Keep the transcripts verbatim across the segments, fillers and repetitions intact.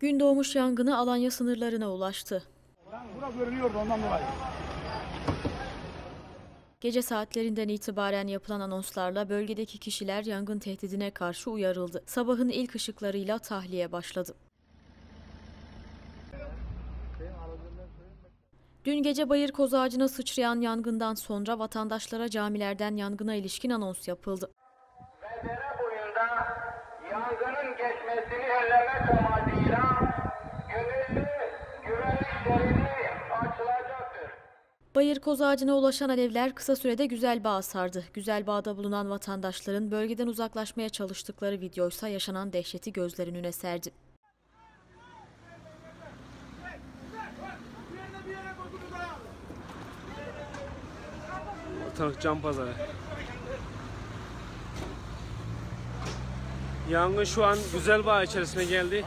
Gün doğmuş yangını Alanya sınırlarına ulaştı. Bura görünüyordu ondan dolayı. Gece saatlerinden itibaren yapılan anonslarla bölgedeki kişiler yangın tehdidine karşı uyarıldı. Sabahın ilk ışıklarıyla tahliye başladı. Dün gece Bayır Koz Ağacı'na sıçrayan yangından sonra vatandaşlara camilerden yangına ilişkin anons yapıldı. Ve dere boyunda yangının geçmesini önlemek amacıyla gönüllü güvenlik şeridi açılacaktır. Bayır Koz Ağacı'na ulaşan alevler kısa sürede Güzelbağ'ı sardı. Güzelbağ'da bulunan vatandaşların bölgeden uzaklaşmaya çalıştıkları videoysa yaşanan dehşeti gözlerin önüne serdi. Ortalık can pazarı. Yangın şu an Güzelbağ içerisine geldi.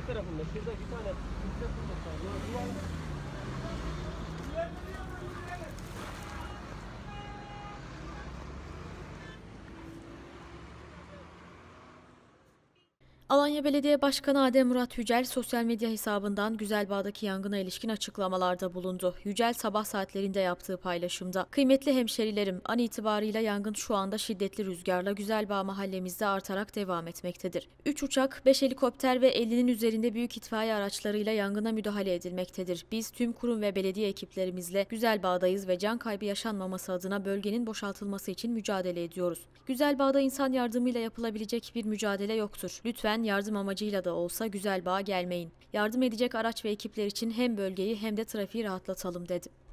Alanya Belediye Başkanı Adem Murat Yücel sosyal medya hesabından Güzelbağ'daki yangına ilişkin açıklamalarda bulundu. Yücel sabah saatlerinde yaptığı paylaşımda "Kıymetli hemşerilerim, an itibarıyla yangın şu anda şiddetli rüzgarla Güzelbağ mahallemizde artarak devam etmektedir. üç uçak, beş helikopter ve ellinin üzerinde büyük itfaiye araçlarıyla yangına müdahale edilmektedir. Biz tüm kurum ve belediye ekiplerimizle Güzelbağ'dayız ve can kaybı yaşanmaması adına bölgenin boşaltılması için mücadele ediyoruz. Güzelbağ'da insan yardımıyla yapılabilecek bir mücadele yoktur. Lütfen yardım amacıyla da olsa Güzelbağ'a gelmeyin. Yardım edecek araç ve ekipler için hem bölgeyi hem de trafiği rahatlatalım" dedi.